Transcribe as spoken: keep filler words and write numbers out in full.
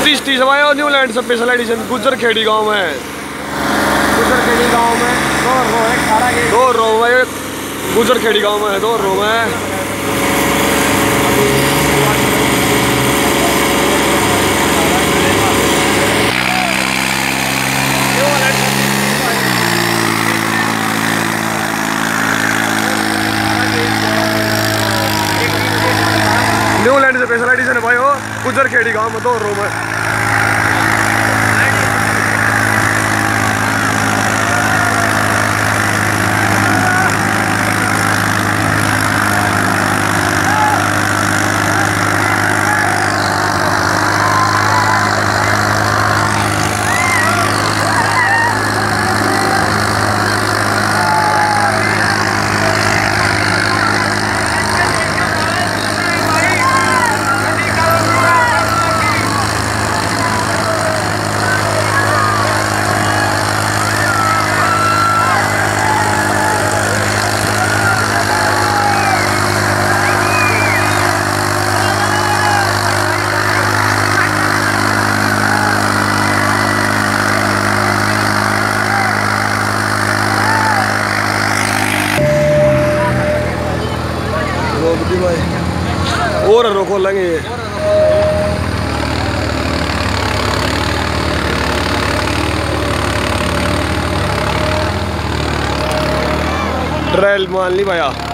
Sixty से भाई Newland special edition गुजर खेड़ी गाँव में। गुजर खेड़ी गाँव में दो रो है, अठारह के दो रो है गुजर खेड़ी गाँव में, दो रो है। न्यूलैंड स्पेशल एडिशन है भाई वो गुजर खेड़ी गाँव में, दो रो में। और रोको लेंगे ट्रेल मान ली भैया।